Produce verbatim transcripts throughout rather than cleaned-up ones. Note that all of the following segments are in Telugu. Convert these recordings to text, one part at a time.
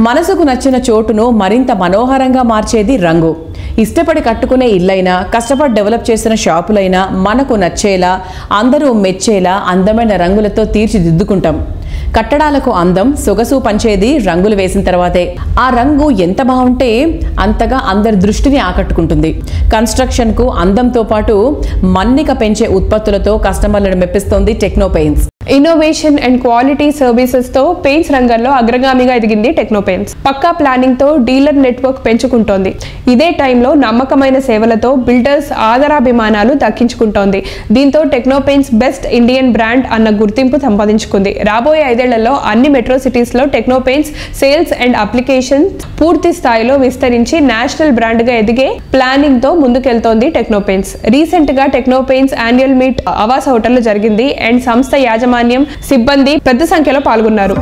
మనసుకు నచ్చిన చోటును మరింత మనోహరంగా మార్చేది రంగు. ఇష్టపడి కట్టుకునే ఇల్లైనా, కష్టపడి డెవలప్ చేసిన షాపులైనా మనకు నచ్చేలా, అందరూ మెచ్చేలా అందమైన రంగులతో తీర్చిదిద్దుకుంటాం. కట్టడాలకు అందం, సొగసు పంచేది రంగులు వేసిన తర్వాతే. ఆ రంగు ఎంత బాగుంటే అంతగా అందరి దృష్టిని ఆకట్టుకుంటుంది. కన్స్ట్రక్షన్కు అందంతో పాటు మన్నిక పెంచే ఉత్పత్తులతో కస్టమర్లను మెప్పిస్తోంది Techno Paints. Innovation and quality services తో పెయింట్స్ రంగంలో అగ్రగామిగా ఎదిగింది టెక్నో పెయింట్స్. పక్కా ప్లానింగ్ తో డీలర్ నెట్వర్క్ పెంచుకుంటోంది. ఇదే టైంలో నమ్మకమైన సేవలతో బిల్డర్స్ ఆదరాభిమానాలు దక్కించుకుంటోంది. దీంతో Techno Paints best Indian brand అన్న గుర్తింపు సంపాదించుకుంది. రాబోయే ఐదేళ్లలో అన్ని మెట్రో సిటీస్ లో Techno Paints sales and application పూర్తి స్థాయిలో విస్తరించి నేషనల్ బ్రాండ్ గా ఎదిగే ప్లానింగ్ తో ముందుకెళ్తోంది టెక్నో పెయింట్స్. రీసెంట్ గా టెక్నో పెయింట్స్ యాన్యువల్ మీట్ ఆవాస హోటల్లో జరిగింది అండ్ సంస్థ యాజమాన్యం సిబ్బంది పెద్ద సంఖ్యలో పాల్గొన్నారు.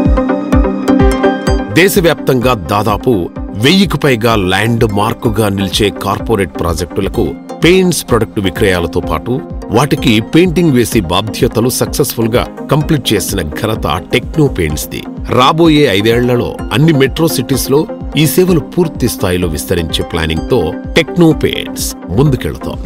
దేశవ్యాప్తంగా దాదాపు వెయ్యికి పైగా ల్యాండ్ మార్కుగా నిలిచే కార్పొరేట్ ప్రాజెక్టులకు పెయింట్స్ ప్రొడక్టు విక్రయాలతో పాటు వాటికి పెయింటింగ్ వేసి బాధ్యతలు సక్సెస్ఫుల్ గా కంప్లీట్ చేసిన ఘనత టెక్నో పెయింట్స్ ది. రాబోయే ఐదేళ్లలో అన్ని మెట్రో సిటీస్ లో ఈ సేవలు పూర్తి స్థాయిలో విస్తరించే ప్లానింగ్ తో టెక్నో పెయింట్స్ ముందుకెళ్తోంది.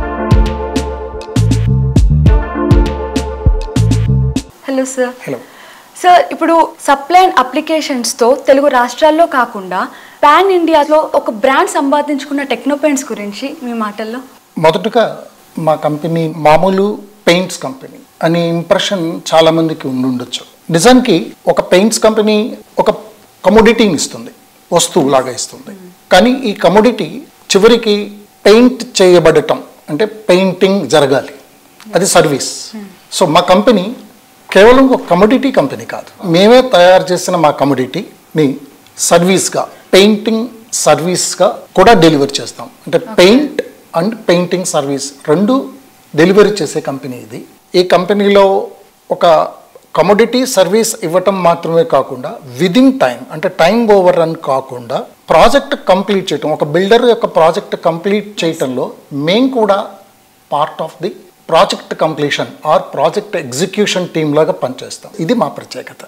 Hello sir. హలో సార్, ఇప్పుడు సప్లై అండ్ అప్లికేషన్స్తో తెలుగు రాష్ట్రాల్లో కాకుండా పాన్ ఇండియాలో ఒక బ్రాండ్ సంపాదించుకున్న టెక్నో పెయింట్స్ గురించి మీ మాటల్లో. మొదటగా మా కంపెనీ మామూలు పెయింట్స్ కంపెనీ అనే ఇంప్రెషన్ చాలా మందికి ఉండుండొచ్చు. నిజానికి ఒక పెయింట్స్ కంపెనీ ఒక కమోడిటీని ఇస్తుంది, వస్తువులాగా ఇస్తుంది. కానీ ఈ కమోడిటీ చివరికి పెయింట్ చేయబడటం అంటే పెయింటింగ్ జరగాలి, అది సర్వీస్. సో మా కంపెనీ కేవలం ఒక కమోడిటీ కంపెనీ కాదు, మేమే తయారు చేసిన మా కమోడిటీని సర్వీస్గా, పెయింటింగ్ సర్వీస్గా కూడా డెలివరీ చేస్తాం. అంటే పెయింట్ అండ్ పెయింటింగ్ సర్వీస్ రెండు డెలివరీ చేసే కంపెనీ ఇది. ఈ కంపెనీలో ఒక కమోడిటీ సర్వీస్ ఇవ్వటం మాత్రమే కాకుండా విదిన్ టైం అంటే టైం ఓవర్ రన్ కాకుండా ప్రాజెక్ట్ కంప్లీట్ చేయటం, ఒక బిల్డర్ యొక్క ప్రాజెక్ట్ కంప్లీట్ చేయటంలో మేము కూడా part of the project completion or project execution team లాగా పనిచేస్తాం. ఇది మా ప్రత్యేకత.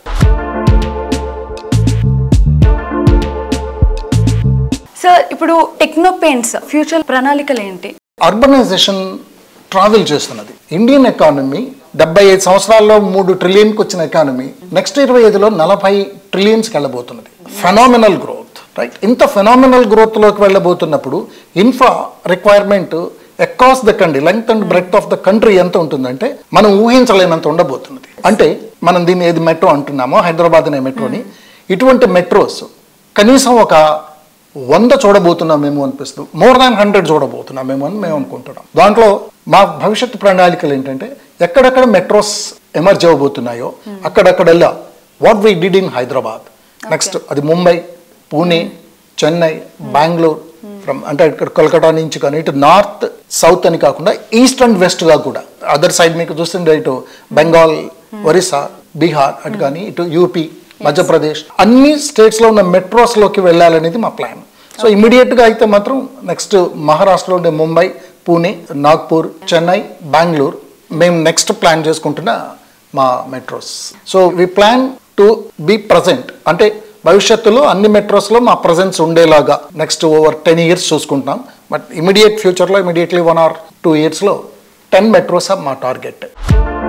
సార్, ఇప్పుడు టెక్నో పెయింట్స్ ఫ్యూచర్ ప్రణాళికలు ఏంటి? అర్బనైజేషన్ ట్రావెల్ చేస్తున్నది. ఇండియన్ ఎకానమీ డెబ్బై ఐదు సంవత్సరాల్లో మూడు ట్రిలియన్కి వచ్చిన ఎకానమీ నెక్స్ట్ ఇరవై ఐదులో నలభై ట్రిలియన్స్కి వెళ్ళబోతున్నది. Phenomenal growth, right? ఇంత ఫెనామినల్ గ్రోత్లోకి వెళ్ళబోతున్నప్పుడు infra requirement across the country, length and breadth of the country ఎంత ఉంటుందంటే మనం ఊహించలేనంత ఉండబోతున్నది. అంటే మనం దీన్ని ఏది మెట్రో అంటున్నామో, హైదరాబాద్ అనే మెట్రోని, ఇటువంటి మెట్రోస్ కనీసం ఒక వంద చూడబోతున్నామేమో అనిపిస్తుంది. మోర్ దాన్ హండ్రెడ్ చూడబోతున్నామేమో అని మేము అనుకుంటున్నాం. దాంట్లో మా భవిష్యత్తు ప్రణాళికలు ఏంటంటే ఎక్కడెక్కడ మెట్రోస్ ఎమర్జ్ అవ్వబోతున్నాయో అక్కడక్కడెల్లా what we did in Hyderabad, next అది ముంబై, పూణే, చెన్నై, బెంగళూరు, ఫ్రమ్ అంటే ఇక్కడ కోల్కతా నుంచి కానీ ఇటు నార్త్ సౌత్ అని కాకుండా ఈస్ట్ అండ్ వెస్ట్గా కూడా, అదర్ సైడ్ మీకు చూస్తుంటే ఇటు బెంగాల్, ఒరిస్సా, బీహార్ అటు కానీ ఇటు యూపీ, మధ్యప్రదేశ్, అన్ని స్టేట్స్లో ఉన్న మెట్రోస్లోకి వెళ్ళాలనేది మా ప్లాన్. సో ఇమీడియట్గా అయితే మాత్రం నెక్స్ట్ మహారాష్ట్రలో ఉండే ముంబై, పూణే, నాగ్పూర్, చెన్నై, బెంగళూరు మేము నెక్స్ట్ ప్లాన్ చేసుకుంటున్న మా metros. So we plan to be present, అంటే భవిష్యత్తులో అన్ని మెట్రోస్లో మా ప్రజెన్స్ ఉండేలాగా నెక్స్ట్ ఓవర్ టెన్ ఇయర్స్ చూసుకుంటున్నాం. బట్ ఇమీడియట్ ఫ్యూచర్లో ఇమీడియట్లీ వన్ ఆర్ టూ ఇయర్స్లో టెన్ మెట్రోస్ మా టార్గెట్.